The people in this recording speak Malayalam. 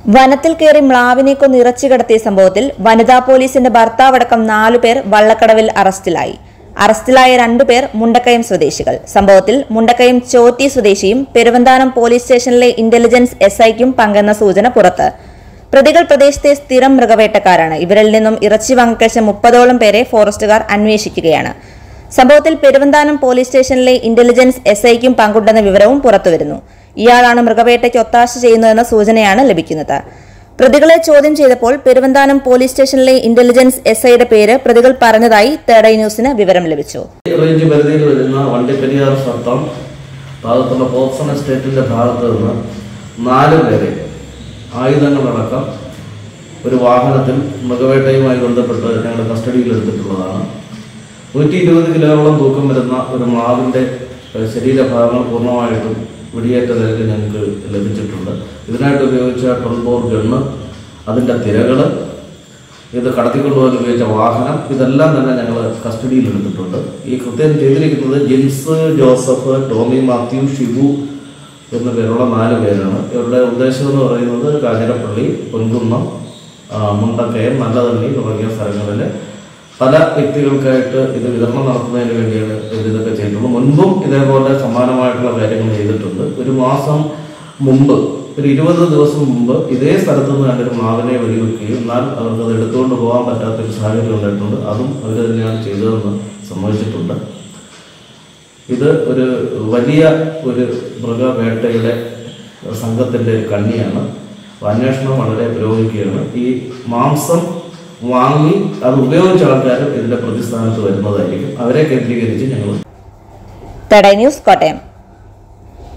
വനത്തിൽ കയറി മ്ലാവിനെ കൊന്ന് ഇറച്ചി കടത്തിയ സംഭവത്തിൽ വനിതാ പോലീസിന്റെ ഭർത്താവടക്കം 4 പേർ വള്ളക്കടവിൽ അറസ്റ്റിലായി. അറസ്റ്റിലായ 2 പേർ മുണ്ടക്കയം സ്വദേശികൾ. സംഭവത്തിൽ മുണ്ടക്കയം ചോറ്റി സ്വദേശിയും പെരുവന്താനം പോലീസ് സ്റ്റേഷനിലെ ഇന്റലിജൻസ് എസ്ഐക്കും പങ്കെന്ന സൂചന പുറത്ത്. പ്രതികൾ പ്രദേശത്തെ സ്ഥിരം മൃഗവേട്ടക്കാരാണ്. ഇവരിൽ നിന്നും ഇറച്ചി വാങ്ങിക്കഴിച്ച 30ഓളം പേരെ ഫോറസ്റ്റുകാർ അന്വേഷിക്കുകയാണ്. സംഭവത്തിൽ പെരുവന്താനം പോലീസ് സ്റ്റേഷനിലെ ഇന്റലിജൻസ് എസ്ഐക്കും പങ്കുണ്ടെന്ന വിവരവും പുറത്തുവരുന്നു. ഇയാളാണ് മൃഗവേട്ടയ്ക്ക് ഒത്താശ ചെയ്യുന്നതെന്ന സൂചനയാണ് ലഭിക്കുന്നത്. പ്രതികളെ ചോദ്യം ചെയ്തപ്പോൾ പെരുവന്താനം പോലീസ് സ്റ്റേഷനിലെ ഇന്റലിജൻസ് എസ്ഐയുടെ പേര് പ്രതികൾ പറഞ്ഞതായി തേർഡ് ഐ ന്യൂസിന് വിവരം ലഭിച്ചു. റേഞ്ച് പരിധിയിൽ വരുന്ന വണ്ടിപ്പെരിയാർ സത്രം ഭാഗത്തുള്ള പോക്സൺ എസ്റ്റേറ്റിന്റെ ഭാഗത്ത് നിന്ന് 4 പേരെ ആയുധങ്ങളടക്കം ഒരു വാഹനത്തിൽ മൃഗവേട്ടയുമായി ബന്ധപ്പെട്ട് ഞങ്ങൾ കസ്റ്റഡിയിൽ എടുത്തിട്ടുള്ളതാണ്. 120 കിലോയോളം തൂക്കം വരുന്ന ഒരു മ്ലാവിന്റെ ശരീരഭാഗങ്ങൾ പൂർണ്ണമായിട്ടും വെടിയേറ്റ നിലയിൽ ഞങ്ങൾക്ക് ലഭിച്ചിട്ടുണ്ട്. ഇതിനായിട്ട് ഉപയോഗിച്ച 12 ഗണ്ണ്, അതിൻ്റെ തിരകൾ, ഇത് കടത്തിക്കൊണ്ടുപോകാൻ ഉപയോഗിച്ച വാഹനം, ഇതെല്ലാം തന്നെ ഞങ്ങൾ കസ്റ്റഡിയിൽ എടുത്തിട്ടുണ്ട്. ഈ കൃത്യം ചെയ്തിരിക്കുന്നത് ജിൻസ് ജോസഫ്, ടോമി മാത്യു, ഷിബു എന്ന പേരുള്ള 4 പേരാണ്. ഇവരുടെ ഉദ്ദേശം എന്ന് പറയുന്നത് കാഞ്ഞിരപ്പള്ളി, പൊൻകുന്നം, മുണ്ടക്കയം, നല്ലതണ്ണി തുടങ്ങിയ സ്ഥലങ്ങളിൽ പല വ്യക്തികൾക്കായിട്ട് ഇത് വിതരണം നടത്തുന്നതിന് വേണ്ടിയാണ് ഇതൊക്കെ ചെയ്തിട്ടുള്ളത്. മുൻപും ഇതേപോലെ സമാനമായിട്ടുള്ള കാര്യങ്ങൾ ചെയ്തിട്ടുണ്ട്. ഒരു മാസം മുമ്പ്, ഒരു 20 ദിവസം മുമ്പ് ഇതേ സ്ഥലത്ത് നിന്ന് കണ്ടൊരു മ്ലാവിനെ വെടിവെക്കുകയും എന്നാൽ അവർക്ക് അത് എടുത്തുകൊണ്ട് പോകാൻ പറ്റാത്തൊരു സാഹചര്യം ഉണ്ടായിട്ടുണ്ട്. അതും അവർ തന്നെയാണ് ചെയ്തതെന്ന് സമ്മതിച്ചിട്ടുണ്ട്. ഇത് ഒരു വലിയ ഒരു മൃഗവേട്ടയുടെ സംഘത്തിൻ്റെ ഒരു കണ്ണിയാണ്. അന്വേഷണം വളരെ പുരോഗമിക്കുകയാണ്. ഈ മാംസം വാങ്ങി അത് ഉപയോഗിച്ച ആൾക്കാരും ഇതിന്റെ പ്രതിസ്ഥാനത്ത് വരുന്നതായിരിക്കും. അവരെ കേന്ദ്രീകരിച്ച് ഞങ്ങൾ തേർഡ് ഐ ന്യൂസ് കോട്ടയം.